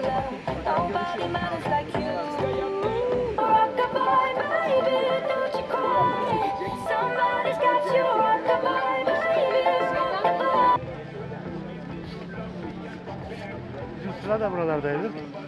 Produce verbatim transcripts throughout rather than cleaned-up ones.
Sıra da buralardaydı.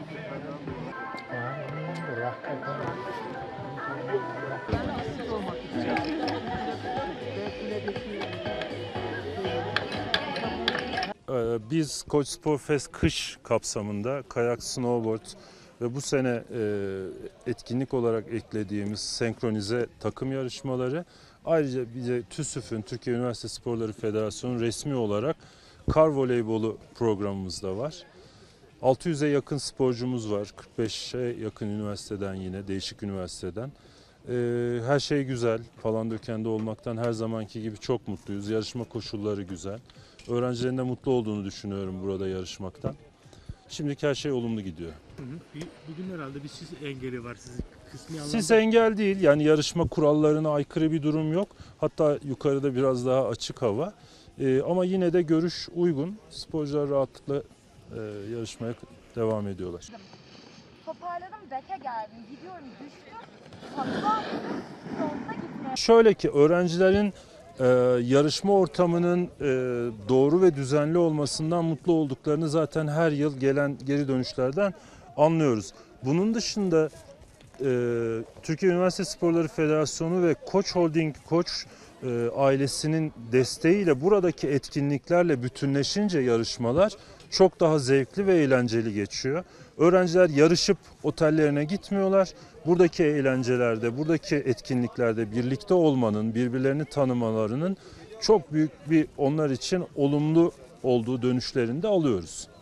Biz Koç Spor Fest kış kapsamında kayak, snowboard ve bu sene etkinlik olarak eklediğimiz senkronize takım yarışmaları, ayrıca bize TÜSÜF'ün, Türkiye Üniversite Sporları Federasyonu resmi olarak kar voleybolu programımız da var. altı yüze yakın sporcumuz var. kırk beşe yakın üniversiteden, yine değişik üniversiteden. Her şey güzel. Palandöken'de olmaktan her zamanki gibi çok mutluyuz. Yarışma koşulları güzel. Öğrencilerin de mutlu olduğunu düşünüyorum burada yarışmaktan. Şimdiki her şey olumlu gidiyor. Hı hı. Bugün herhalde bir sis engeli var sizin kısmi anlamda. Sis engel değil, yani yarışma kurallarına aykırı bir durum yok. Hatta yukarıda biraz daha açık hava. Ee, ama yine de görüş uygun. Sporcular rahatlıkla e, yarışmaya devam ediyorlar. Toparladım, beke geldim, gidiyorum, düştüm, takla, sonunda gitmeye. Şöyle ki, öğrencilerin e, yarışma ortamının e, doğru ve düzenli olmasından mutlu olduklarını zaten her yıl gelen geri dönüşlerden anlıyoruz. Bunun dışında e, Türkiye Üniversite Sporları Federasyonu ve Koç Holding, Koç e, ailesinin desteğiyle buradaki etkinliklerle bütünleşince yarışmalar çok daha zevkli ve eğlenceli geçiyor. Öğrenciler yarışıp otellerine gitmiyorlar. Buradaki eğlencelerde, buradaki etkinliklerde birlikte olmanın, birbirlerini tanımalarının çok büyük bir onlar için olumlu olduğu dönüşlerini de alıyoruz.